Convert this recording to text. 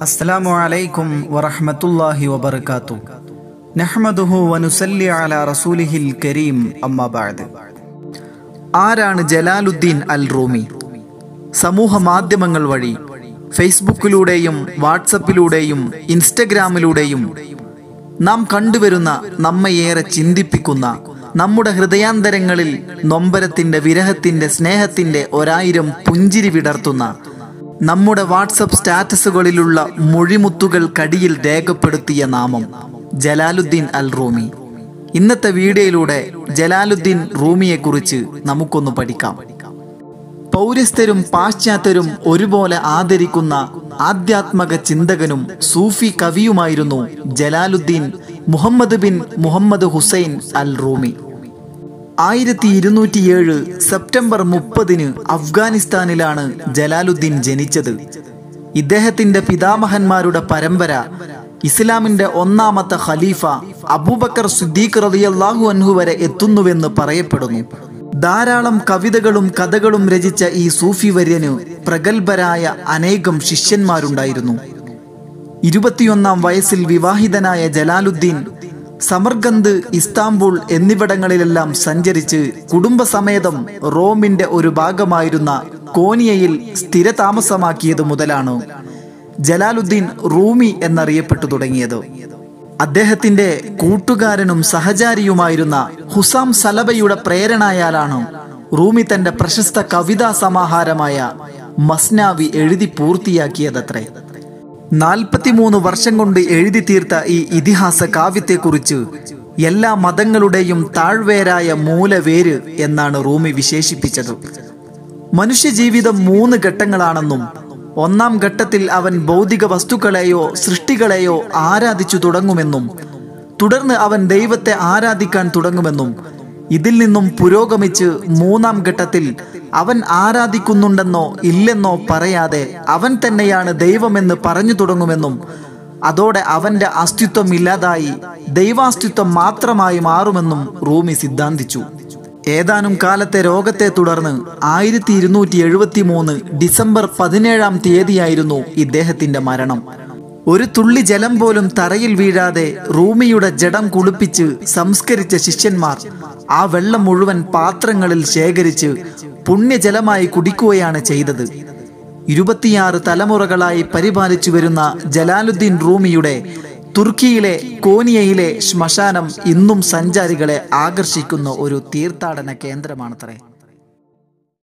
അസ്സലാമു അലൈക്കും വറഹ്മത്തുള്ളാഹി വബറകാതുഹു. നഹ്മദുഹു വനുസല്ലി അലാ റസൂലിഹിൽ കരീം. അമ്മാ ബഅദ്. ആരാണ് ജലാലുദ്ദീൻ അൽ റൂമി? സമൂഹ മാധ്യമങ്ങൾ വഴി ഫേസ്ബുക്കിലൂടെയും വാട്സപ്പിലൂടെയും ഇൻസ്റ്റഗ്രാമിലൂടെയും നാം കണ്ടുവരുന്ന, നമ്മയേറെ ചിന്തിപ്പിക്കുന്ന, നമ്മുടെ ഹൃദയാന്തരങ്ങളിൽ നൊമ്പരത്തിൻ്റെ, വിരഹത്തിൻ്റെ, സ്നേഹത്തിൻ്റെ 1000 പുഞ്ചിരി വിടർത്തുന്ന, നമ്മുടെ വാട്സപ്പ് സ്റ്റാറ്റസുകളിലുള്ള മൊഴിമുത്തുകൾക്കടിയിൽ രേഖപ്പെടുത്തിയ നാമം ജലാലുദ്ദീൻ അൽ റൂമി. ഇന്നത്തെ വീഡിയോയിലൂടെ ജലാലുദ്ദീൻ റൂമിയെക്കുറിച്ച് നമുക്കൊന്ന് പഠിക്കാം. പൗരസ്ത്യരും പാശ്ചാത്യരും ഒരുപോലെ ആദരിക്കുന്ന ആധ്യാത്മക ചിന്തകനും സൂഫി കവിയുമായിരുന്നു Jalaluddin Muhammad bin Muhammad Hussain al Rumi. 1207 September 30 അഫ്ഗാനിസ്ഥാനിലാണ് ജലാലുദ്ദീൻ ജനിച്ചത്. ഇദ്ദേഹത്തിൻ്റെ പിതാമഹന്മാരുടെ പരമ്പര ഇസ്ലാമിൻ്റെ 1ാമത്തെ ഖലീഫ അബൂബക്കർ സിദ്ദീഖ് റളിയല്ലാഹു അൻഹു വരെ എത്തുന്നുവെന്ന് പറയപ്പെടുന്നു. ധാരാളം കവിതകളും കഥകളും രചിച്ച ഈ സൂഫി വര്യന് പ്രഗത്ഭരായ അനേകം ശിഷ്യന്മാരുണ്ടായിരുന്നു. 21ാം വയസ്സിൽ വിവാഹിതനായ ജലാലുദ്ദീൻ സമർഗന്ദ്, ഇസ്താംബൂൾ എന്നിവിടങ്ങളിലെല്ലാം സഞ്ചരിച്ച് കുടുംബസമേതം റോമിൻ്റെ ഒരു ഭാഗമായിരുന്ന കോനിയയിൽ സ്ഥിരതാമസമാക്കിയത് മുതലാണ് ജലാലുദ്ദീൻ റൂമി എന്നറിയപ്പെട്ടു തുടങ്ങിയത്. അദ്ദേഹത്തിൻ്റെ കൂട്ടുകാരനും സഹചാരിയുമായിരുന്ന ഹുസാം സലബയുടെ പ്രേരണയാലാണ് റൂമി തൻ്റെ പ്രശസ്ത കവിതാ സമാഹാരമായ മസ്നാവി എഴുതി പൂർത്തിയാക്കിയതത്രേ. 43 വർഷം കൊണ്ട് എഴുതി തീർത്ത ഈ ഇതിഹാസ കാവ്യത്തെക്കുറിച്ച് എല്ലാ മതങ്ങളുടെയും താഴ്വേരായ മൂലവേര് എന്നാണ് റൂമി വിശേഷിപ്പിച്ചത്. മനുഷ്യജീവിതം 3 ഘട്ടങ്ങളാണെന്നും 1ാം ഘട്ടത്തിൽ അവൻ ഭൗതിക വസ്തുക്കളെയോ സൃഷ്ടികളെയോ ആരാധിച്ചു തുടങ്ങുമെന്നും തുടർന്ന് അവൻ ദൈവത്തെ ആരാധിക്കാൻ തുടങ്ങുമെന്നും ഇതിൽ നിന്നും പുരോഗമിച്ച് 3ാം ഘട്ടത്തിൽ അവൻ ആരാധിക്കുന്നുണ്ടെന്നോ ഇല്ലെന്നോ പറയാതെ അവൻ തന്നെയാണ് ദൈവമെന്ന് പറഞ്ഞു തുടങ്ങുമെന്നും അതോടെ അവൻ്റെ അസ്തിത്വം ഇല്ലാതായി ദൈവാസ്തിത്വം മാത്രമായി മാറുമെന്നും റൂമി സിദ്ധാന്തിച്ചു. ഏതാനും കാലത്തെ രോഗത്തെ തുടർന്ന് 1273 ഡിസംബർ 17-ാം തീയതിയായിരുന്നു ഇദ്ദേഹത്തിൻ്റെ മരണം. ഒരു തുള്ളി ജലം പോലും തറയിൽ വീഴാതെ റൂമിയുടെ ജഡം കുളിപ്പിച്ച് സംസ്കരിച്ച ശിഷ്യന്മാർ ആ വെള്ളം മുഴുവൻ പാത്രങ്ങളിൽ ശേഖരിച്ച് പുണ്യജലമായി കുടിക്കുകയാണ് ചെയ്തത്. 26 തലമുറകളായി പരിപാലിച്ചു വരുന്ന ജലാലുദ്ദീൻ റൂമിയുടെ തുർക്കിയിലെ കോനിയയിലെ ശ്മശാനം ഇന്നും സഞ്ചാരികളെ ആകർഷിക്കുന്ന ഒരു തീർത്ഥാടന കേന്ദ്രമാണത്രേ.